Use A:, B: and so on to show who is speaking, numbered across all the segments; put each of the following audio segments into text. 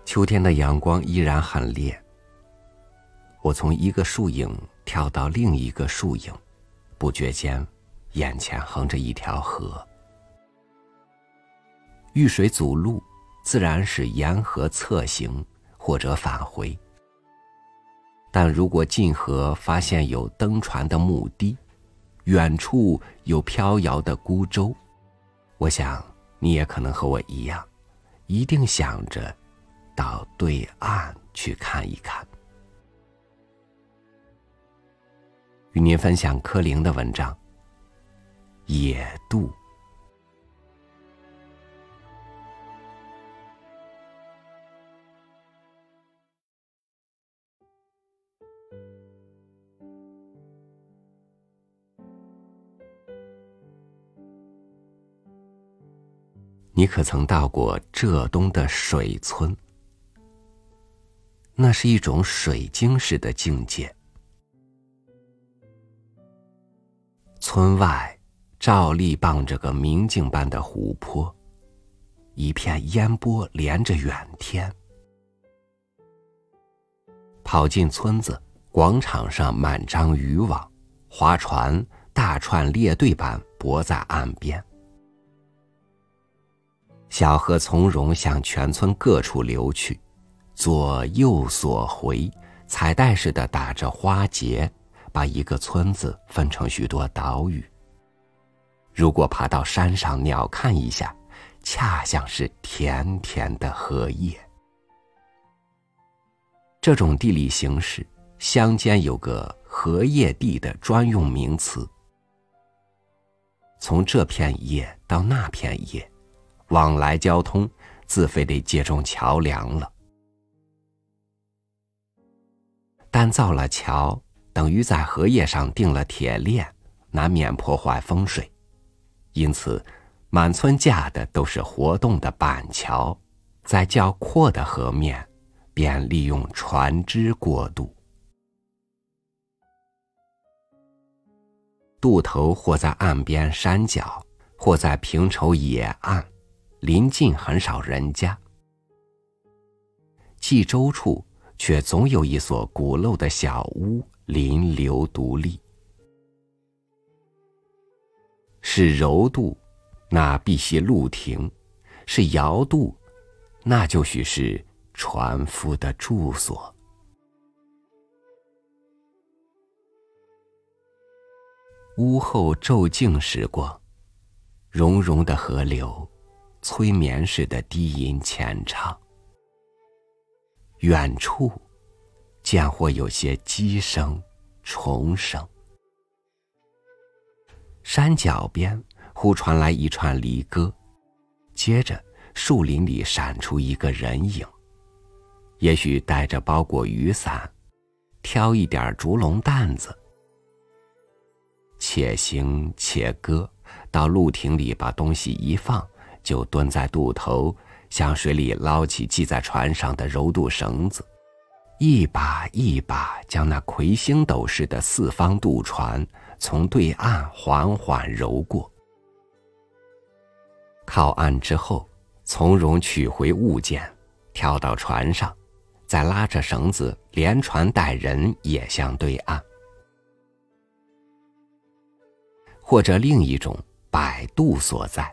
A: 秋天的阳光依然很烈，我从一个树影跳到另一个树影，不觉间眼前横着一条河。遇水阻路，自然是沿河侧行或者返回。但如果近河发现有登船的木堤，远处有飘摇的孤舟，我想你也可能和我一样，一定想着到对岸去看一看。与您分享柯林的文章《野渡》。你可曾到过浙东的水村？那是一种水晶式的境界。村外照例傍着个明镜般的湖泊，一片烟波连着远天。跑进村子，广场上满张渔网，划船大串列队般泊在岸边。小河从容向全村各处流去，左右所回，彩带似的打着花结，把一个村子分成许多岛屿。如果爬到山上鸟瞰一下，恰像是甜甜的荷叶。这种地理形式，乡间有个荷叶地的专用名词。从这片叶到那片叶，往来交通自非得借重桥梁了。但造了桥，等于在荷叶上钉了铁链，难免破坏风水。因此满村架的都是活动的板桥，在较阔的河面便利用船只过渡。渡头或在岸边山脚，或在平畴野岸，临近很少人家。济州处却总有一所古陋的小屋临流独立。是柔渡，那必系路亭；是摇渡，那就许是船夫的住所。屋后骤静时光，融融的河流，催眠似的低吟浅唱。远处见或有些鸡声虫声。山脚边忽传来一串离歌，接着树林里闪出一个人影，也许带着包裹雨伞，挑一点竹笼担子。且行且歌，到路亭里把东西一放，就蹲在渡头，向水里捞起系在船上的柔渡绳子，一把一把将那魁星斗似的四方渡船从对岸缓缓揉过。靠岸之后，从容取回物件，跳到船上，再拉着绳子连船带人也向对岸。或者另一种摆渡所在。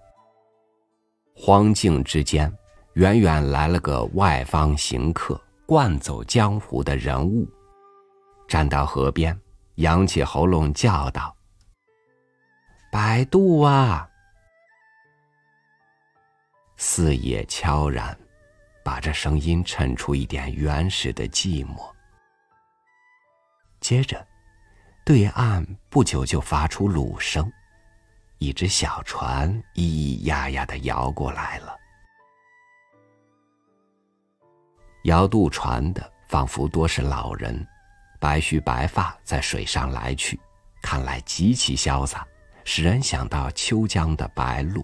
A: 荒径之间，远远来了个外方行客，惯走江湖的人物，站到河边，扬起喉咙叫道：“摆渡啊！”四野悄然，把这声音衬出一点原始的寂寞。接着对岸不久就发出橹声，一只小船咿咿呀呀地摇过来了。摇渡船的仿佛多是老人，白须白发在水上来去，看来极其潇洒，使人想到秋江的白鹭。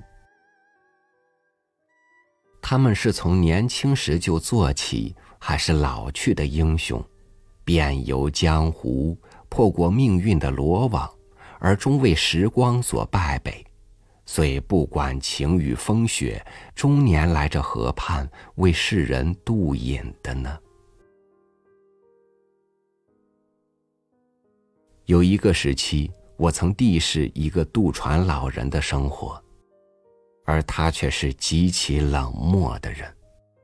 A: 他们是从年轻时就做起，还是老去的英雄，遍游江湖，破过命运的罗网，而终为时光所败北， 遂不管晴雨风雪，终年来这河畔为世人渡饮的呢？有一个时期，我曾地视一个渡船老人的生活，而他却是极其冷漠的人。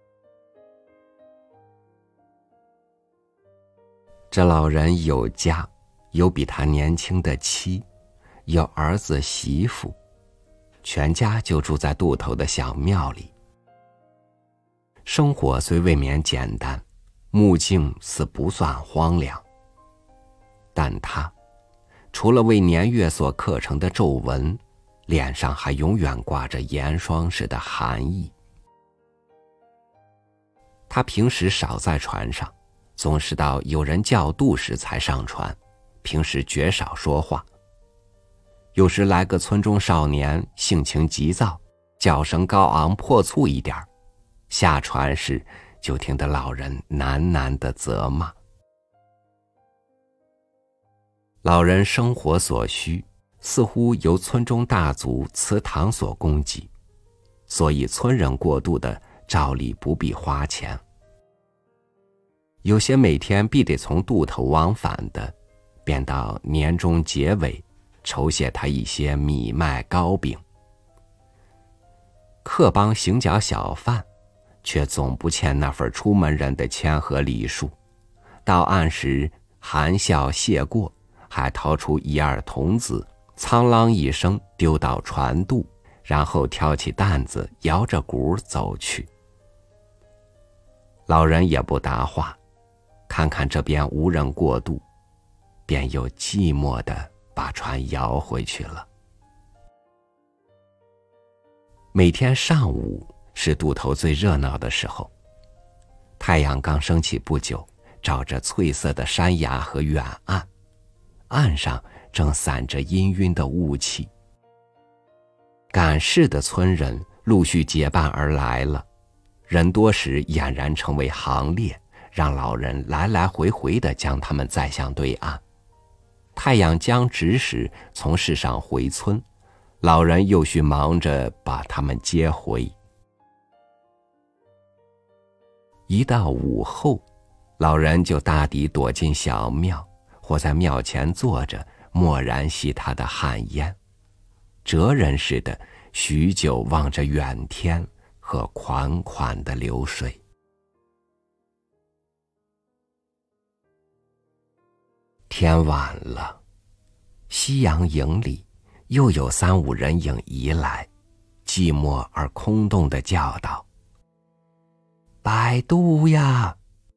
A: 这老人有家，有比他年轻的妻，有儿子媳妇，全家就住在渡头的小庙里。生活虽未免简单，目境似不算荒凉，但他除了为年月所刻成的皱纹，脸上还永远挂着严霜似的寒意。他平时少在船上，总是到有人叫渡时才上船，平时绝少说话。有时来个村中少年，性情急躁，叫声高昂破促一点，下船时就听得老人喃喃地责骂。老人生活所需似乎由村中大族祠堂所供给，所以村人过渡的照例不必花钱。有些每天必得从渡头往返的，便到年终结尾酬谢他一些米麦糕饼。客帮行脚小贩却总不欠那份出门人的谦和礼数，到岸时含笑谢过，还掏出一二铜子，苍啷一声丢到船渡，然后挑起担子摇着鼓走去。老人也不答话，看看这边无人过渡，便又寂寞地把船摇回去了。每天上午是渡头最热闹的时候，太阳刚升起不久，照着翠色的山崖和远岸，岸上正散着氤氲的雾气。赶事的村人陆续结伴而来了，人多时俨然成为行列，让老人来来回回地将他们载向对岸。太阳将直时从市上回村，老人又需忙着把他们接回。一到午后，老人就大抵躲进小庙，或在庙前坐着，默然吸他的旱烟，哲人似的许久望着远天和款款的流水。天晚了，夕阳影里又有3、5人影移来，寂寞而空洞地叫道：“摆渡呀！”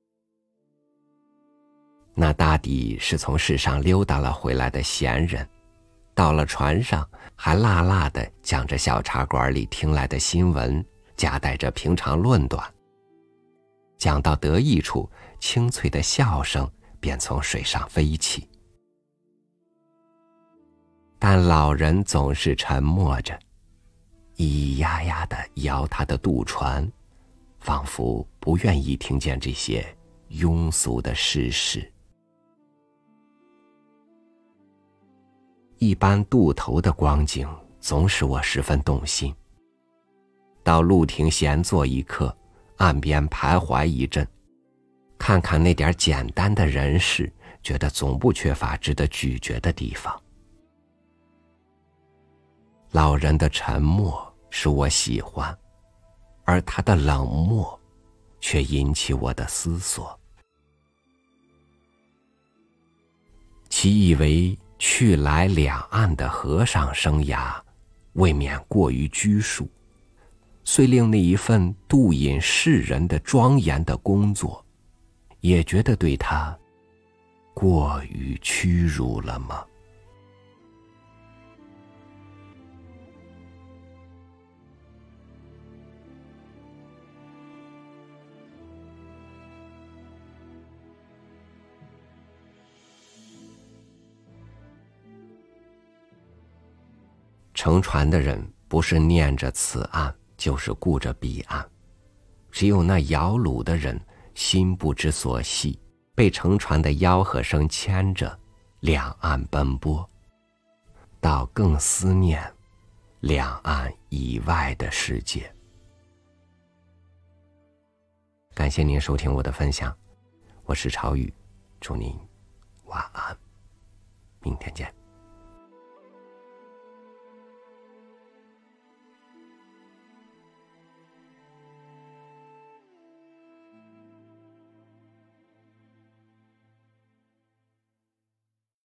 A: 那大抵是从市上溜达了回来的闲人，到了船上还辣辣地讲着小茶馆里听来的新闻，夹带着平常论短。讲到得意处，清脆的笑声便从水上飞起。但老人总是沉默着，咿咿呀呀地摇他的渡船，仿佛不愿意听见这些庸俗的世事。一般渡头的光景总使我十分动心。到路亭闲坐一刻，岸边徘徊一阵，看看那点简单的人事，觉得总不缺乏值得咀嚼的地方。老人的沉默使我喜欢，而他的冷漠却引起我的思索。其以为去来两岸的和尚生涯未免过于拘束，遂令那一份度引世人的庄严的工作，也觉得对他过于屈辱了吗？乘船的人不是念着此岸，就是顾着彼岸，只有那摇橹的人心不知所系，被乘船的吆喝声牵着两岸奔波，倒更思念两岸以外的世界。感谢您收听我的分享，我是朝雨，祝您晚安，明天见。